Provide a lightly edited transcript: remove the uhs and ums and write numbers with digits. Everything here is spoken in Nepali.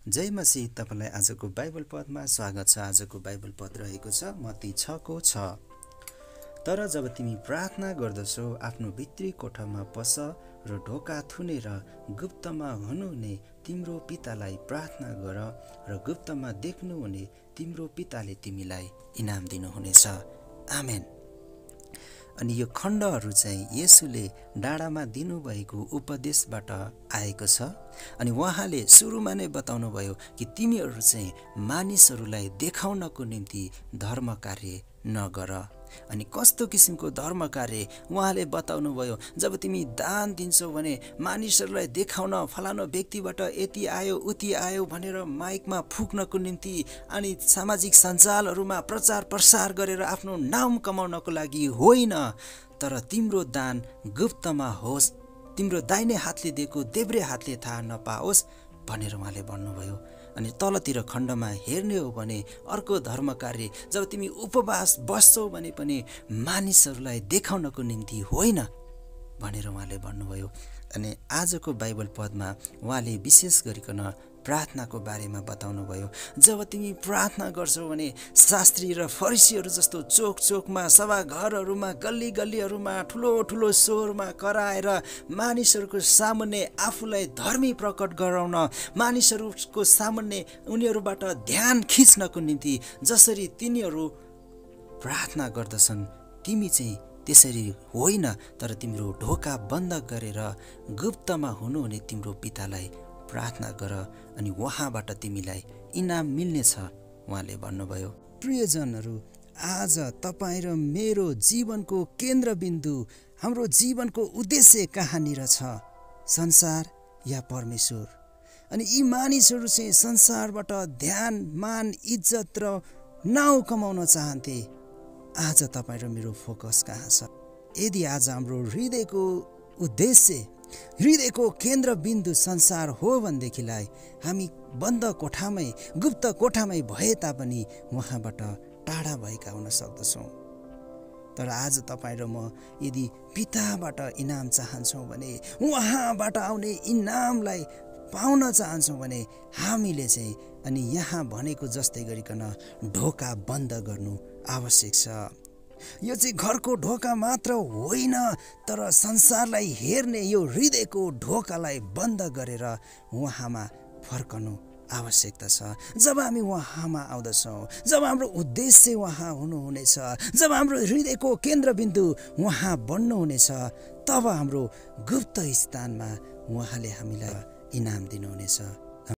जय मसीह। तपाईलाई आजको बाइबल पदमा स्वागत छ। आजको बाइबल पद रहेको छ मत्ती 6:6। तर जब तिमी प्रार्थना गर्दछौ आफ्नो भित्री कोठामा पस र ढोका थुनेर गुप्तमा हुनुहुने तिम्रो पितालाई प्रार्थना गर र गुप्तमा देख्नुहुने तिम्रो पिताले तिमीलाई इनाम दिनुहुनेछ। आमेन। अनि यो खण्डहरू चाहिँ येशूले डाँडामा दिनुभएको उपदेशबाट आएको छ। अनि उहाँले सुरुमा नै बताउनु भयो कि तिमीहरू चाहिँ मानिसहरूलाई देखाउनको निम्ति धर्म कार्य नगर। अनि कस्तो किसिमको धर्म कार्य उहाँले बताउनु भयो, जब तिमी दान दिन्छौ भने मानिसहरूलाई देखाउन फलानो व्यक्तिबाट यति आयो उति आयो भनेर माइकमा फुक्नको निम्ति अनि सामाजिक सञ्जालहरूमा प्रचार प्रसार गरेर आफ्नो नाम कमाउनको लागि होइन, तर तिम्रो दान गुप्तमा होस्, तिम्रो दाहिने हातले दिएको देब्रे हातले थाहा नपाओस् भनेर उहाँले भन्नुभयो। अनि तलतिर खण्डमा हेर्ने हो भने अर्को धर्म कार्य, जब तिमी उपवास बस्छौ भने पनि मानिसहरूलाई देखाउनको निम्ति होइन भनेर उहाँले भन्नुभयो। अनि आजको बाइबल पदमा उहाँले विशेष गरिकन प्रार्थनाको बारेमा बताउनु भयो। जब तिमी प्रार्थना गर्छौ भने शास्त्री र फरिसीहरू जस्तो चोक चोकमा, सभाघरहरूमा, गल्ली गल्लीहरूमा ठुलो ठुलो स्वरमा कराएर मानिसहरूको सामुन्ने आफूलाई धर्मी प्रकट गराउन, मानिसहरूको सामुन्ने उनीहरूबाट ध्यान खिच्नको निम्ति जसरी तिनीहरू प्रार्थना गर्दछन्, तिमी चाहिँ त्यसरी होइन, तर तिम्रो ढोका बन्द गरेर गुप्तमा हुनुहुने तिम्रो पितालाई प्रार्थना गर अनि उहाँबाट तिमीलाई इनाम मिल्नेछ उहाँले भन्नुभयो। प्रियजनहरू, आज तपाईँ र मेरो जीवनको केन्द्रबिन्दु, हाम्रो जीवनको उद्देश्य कहाँनिर छ? संसार या परमेश्वर? अनि यी मानिसहरू चाहिँ संसारबाट ध्यान, मान, इज्जत र नाउँ कमाउन चाहन्थे। आज तपाईँ र मेरो फोकस कहाँ छ? यदि आज हाम्रो हृदयको उद्देश्य, हृदयको केन्द्रबिन्दु संसार हो भनेदेखिलाई हामी बन्द कोठामै, गुप्त कोठामै भए तापनि उहाँबाट टाढा भएका हुन सक्दछौँ। तर आज तपाईँ र म यदि पिताबाट इनाम चाहन्छौँ भने, उहाँबाट आउने इनामलाई पाउन चाहन्छौँ भने हामीले चाहिँ अनि यहाँ भनेको जस्तै गरिकन ढोका बन्द गर्नु आवश्यक छ। यो चाहिँ घरको ढोका मात्र होइन, तर संसारलाई हेर्ने यो हृदयको ढोकालाई बन्द गरेर उहाँमा फर्कनु आवश्यकता छ। जब हामी उहाँमा आउँदछौँ, जब हाम्रो उद्देश्य उहाँ हुनुहुनेछ, जब हाम्रो हृदयको केन्द्रबिन्दु उहाँ बन्नुहुनेछ, तब हाम्रो गुप्त स्थानमा उहाँले हामीलाई इनाम दिनुहुनेछ।